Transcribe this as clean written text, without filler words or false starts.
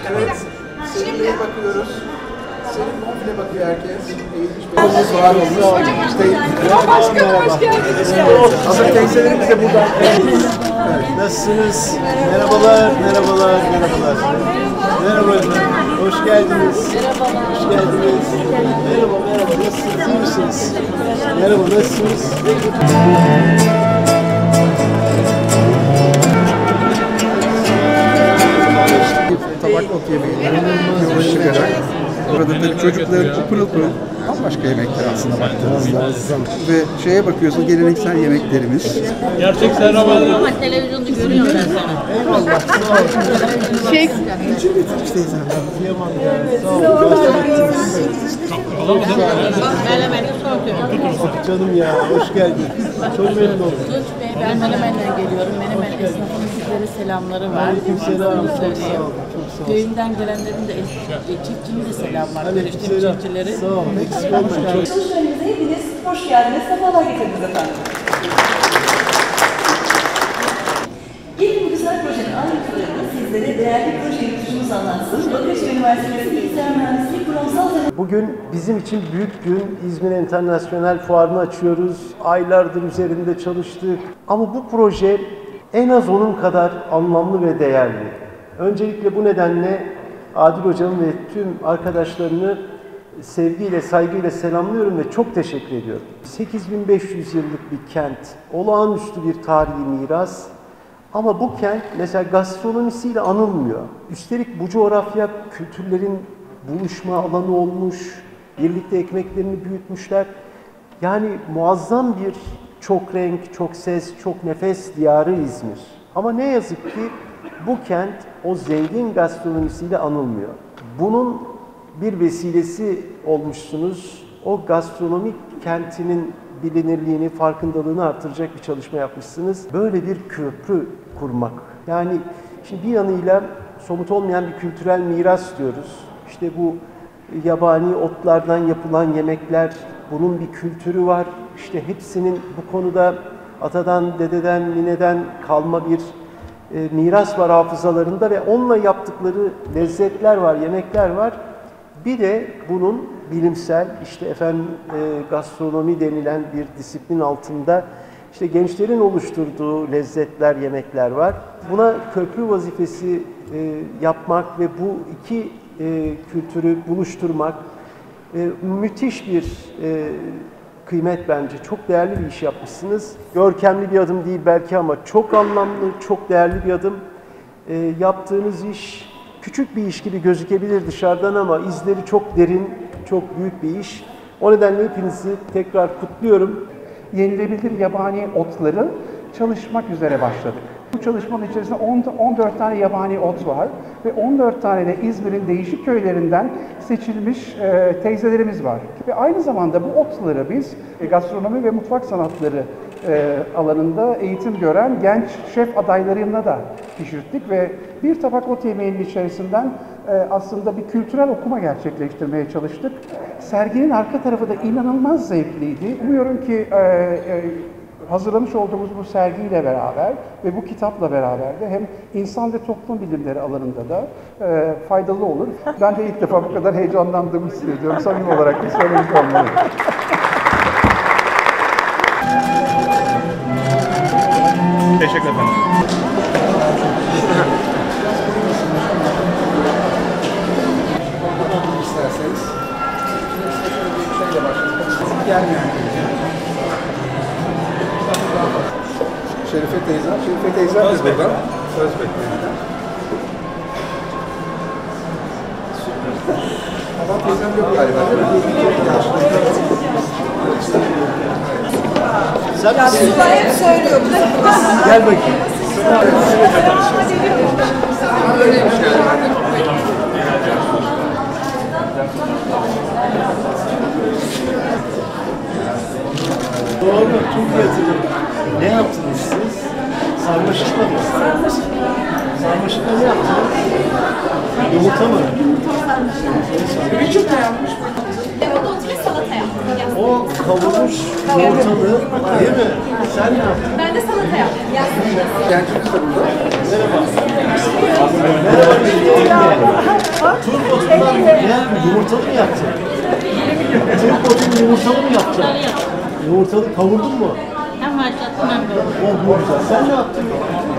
Evet, Selim Bey'e bakıyoruz. Selim Bonfil'e bakıyor herkes. Eğilmiş var olmuş. Başkanım hoş geldiniz. Aslında teyzelerimiz de burada. Nasılsınız? Merhabalar, merhabalar, merhabalar. Merhaba efendim, hoş geldiniz. Hoş geldiniz. Merhaba, merhaba. Nasılsınız, iyi misiniz? Merhaba, nasılsınız? Tabak ot yemeği. Yoğurt çıkarak. Orada tabii çocukların pırıl pırıl bambaşka yemekler aslında baktığınızda. Ve şeye bakıyorsun, geleneksel yemeklerimiz. Gerçek Serravalı. Ama televizyonda görüyorum ben seni. Eyvallah, sağ olun. Şey, İçin getirmiş teyzem. Kıyamam ya, sağ olun. Menemen'i soruyorum. Canım ya, hoş geldin. Çok memnun oldum. Tunç Bey, ben Menemen'den geliyorum. Menemen esnafının sizlere selamları var. Aleykümselam, çok sağ olun. Köyümden gelenlerin de çiftçinin de selam var. Görüştüğüm Aleykümselam. çiftçileri. Sağ olun, eksik olmayın. Çalışmalarımıza hepiniz hoş geldiniz, sefalar getirdiniz efendim. Gelin bu güzel projenin ayrıntılarını sizlere değerli proje yürütücümüz anlatsın. Bakırköy Üniversitesi Bilgisayar Mühendisliği Kurumsal Bugün bizim için büyük gün. İzmir Enternasyonel Fuarı'nı açıyoruz. Aylardır üzerinde çalıştık. Ama bu proje en az onun kadar anlamlı ve değerli. Öncelikle bu nedenle Adil Hocam ve tüm arkadaşlarını sevgiyle, saygıyla selamlıyorum ve çok teşekkür ediyorum. 8500 yıllık bir kent, olağanüstü bir tarihi miras. Ama bu kent mesela gastronomisiyle anılmıyor. Üstelik bu coğrafya kültürlerin buluşma alanı olmuş, birlikte ekmeklerini büyütmüşler. Yani muazzam bir çok renk, çok ses, çok nefes diyarı İzmir. Ama ne yazık ki bu kent o zengin gastronomisiyle anılmıyor. Bunun bir vesilesi olmuşsunuz. O gastronomik kentinin bilinirliğini, farkındalığını artıracak bir çalışma yapmışsınız. Böyle bir köprü kurmak. Yani şimdi bir yanıyla somut olmayan bir kültürel miras diyoruz. İşte bu yabani otlardan yapılan yemekler, bunun bir kültürü var. İşte hepsinin bu konuda atadan, dededen, nineden kalma bir miras var hafızalarında ve onunla yaptıkları lezzetler var, yemekler var. Bir de bunun bilimsel, işte gastronomi denilen bir disiplin altında işte gençlerin oluşturduğu lezzetler, yemekler var. Buna köprü vazifesi yapmak ve bu iki kültürü buluşturmak müthiş bir kıymet bence. Çok değerli bir iş yapmışsınız. Görkemli bir adım değil belki ama çok anlamlı, çok değerli bir adım. Yaptığınız iş küçük bir iş gibi gözükebilir dışarıdan ama izleri çok derin, çok büyük bir iş. O nedenle hepinizi tekrar kutluyorum. Yenilebilir yabani otları çalışmak üzere başladık. Bu çalışmanın içerisinde 14 tane yabani ot var ve 14 tane de İzmir'in değişik köylerinden seçilmiş teyzelerimiz var. Ve aynı zamanda bu otları biz gastronomi ve mutfak sanatları alanında eğitim gören genç şef adaylarına da pişirttik ve bir tabak ot yemeğinin içerisinden aslında bir kültürel okuma gerçekleştirmeye çalıştık. Serginin arka tarafı da inanılmaz zevkliydi. Umuyorum ki hazırlamış olduğumuz bu sergiyle beraber ve bu kitapla beraber de hem insan ve toplum bilimleri alanında da faydalı olur. Ben de ilk defa bu kadar heyecanlandığımı hissediyorum. Samimi olarak da söylemiş olmalıyım. Teşekkür ederim. İsterseniz. Şeyle başlayalım. Gelmeyen Şerife teyze. Şerife teyze de buradan. Söz bekleyenler. Ama teyzem yok galiba. Sen misin? Sıla hep söylüyor. Gel bakayım. Öyleymiş galiba. Doğru, çok iyi hatırladım. Ne yaptınız siz? Sarmaşıkla mı? Sarmaşıkla ne yaptınız? Yumurta mı? Richard da yapmış. Salata yaptım. O kavurmuş yumurtalı değil mi? Sen ne yaptın? Ben de salata yaptım. Gençlik de burada. Merhaba. Merhaba. Turbotundan yumurtalı mı yapacaksın? Turbotun yumurtalı mı yapacaksın? Yumurtalı kavurdun mu? Hem başlattım hem böyle. Oh, bu güzel. Sen ne yaptın?